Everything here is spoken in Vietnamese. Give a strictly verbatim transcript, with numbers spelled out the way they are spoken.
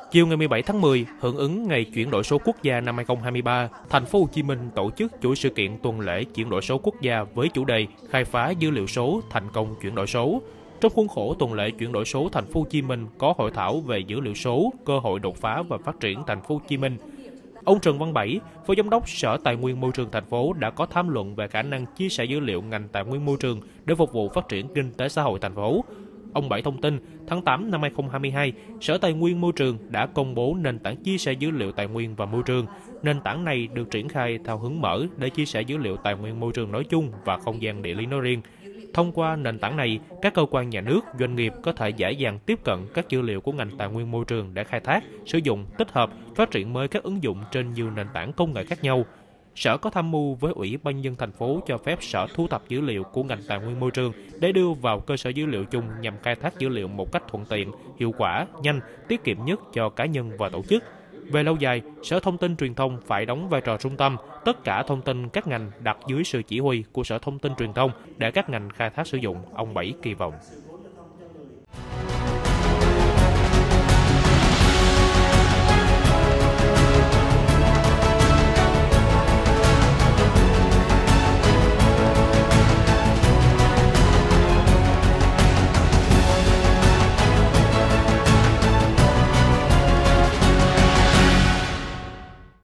Chiều ngày mười bảy tháng mười, hưởng ứng Ngày chuyển đổi số quốc gia năm hai không hai ba, Thành phố Hồ Chí Minh tổ chức chuỗi sự kiện tuần lễ chuyển đổi số quốc gia với chủ đề khai phá dữ liệu số, thành công chuyển đổi số. Trong khuôn khổ tuần lễ chuyển đổi số Thành phố Hồ Chí Minh có hội thảo về dữ liệu số, cơ hội đột phá và phát triển Thành phố Hồ Chí Minh. Ông Trần Văn Bảy, Phó Giám đốc Sở Tài nguyên Môi trường thành phố đã có tham luận về khả năng chia sẻ dữ liệu ngành tài nguyên môi trường để phục vụ phát triển kinh tế xã hội thành phố. Ông Bảy thông tin, tháng tám năm hai không hai hai, Sở Tài nguyên Môi trường đã công bố nền tảng chia sẻ dữ liệu tài nguyên và môi trường. Nền tảng này được triển khai theo hướng mở để chia sẻ dữ liệu tài nguyên môi trường nói chung và không gian địa lý nói riêng. Thông qua nền tảng này, các cơ quan nhà nước, doanh nghiệp có thể dễ dàng tiếp cận các dữ liệu của ngành tài nguyên môi trường để khai thác, sử dụng, tích hợp, phát triển mới các ứng dụng trên nhiều nền tảng công nghệ khác nhau. Sở có tham mưu với Ủy ban nhân dân thành phố cho phép Sở thu thập dữ liệu của ngành tài nguyên môi trường để đưa vào cơ sở dữ liệu chung nhằm khai thác dữ liệu một cách thuận tiện, hiệu quả, nhanh, tiết kiệm nhất cho cá nhân và tổ chức. Về lâu dài, Sở Thông tin Truyền thông phải đóng vai trò trung tâm, tất cả thông tin các ngành đặt dưới sự chỉ huy của Sở Thông tin Truyền thông để các ngành khai thác sử dụng, ông Bảy kỳ vọng.